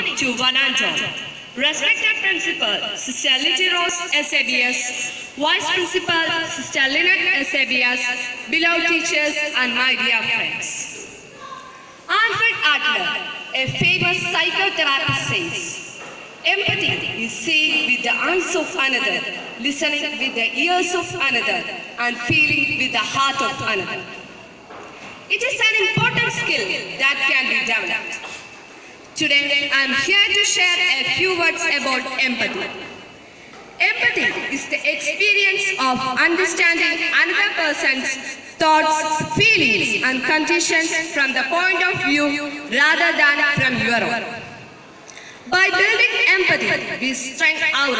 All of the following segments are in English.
morning to one and all. Respected Principal, Sister Litty Rose SABS, Vice Principal, Sister Lynette SABS, beloved teachers and my dear friends. Alfred Adler, a famous psychotherapist says, empathy is seeing with the eyes of another, listening with the ears of another, and feeling with the heart of another. It is an important skill that can be developed. Today, I am here to share a few words about empathy. Empathy is the experience of understanding another person's thoughts, feelings, and conditions from the point of view rather than from your own. By building empathy, we strengthen our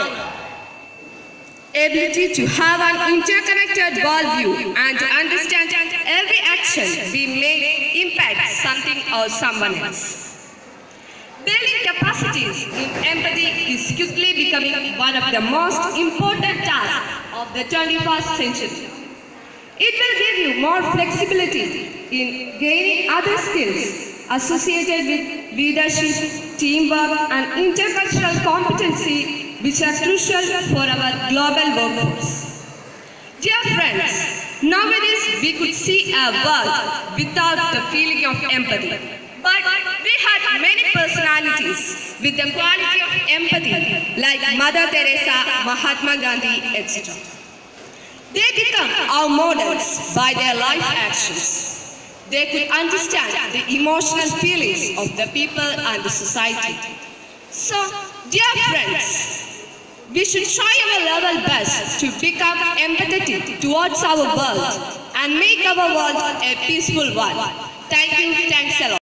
ability to have an interconnected worldview and to understand every action we make impacts something or someone else. Building capacities in empathy is quickly becoming one of the most important tasks of the 21st century. It will give you more flexibility in gaining other skills associated with leadership, teamwork, and intercultural competency, which are crucial for our global workforce. Dear friends, nowadays we could see a world without the feeling of empathy. But we had many personalities with the quality of empathy, like Mother Teresa, Mahatma Gandhi, etc. They become our models by their life actions. They could understand the emotional feelings of the people and the society. So, dear friends, we should try our level best to become empathetic towards our world and make our world a peaceful one. Thank you, thanks a lot.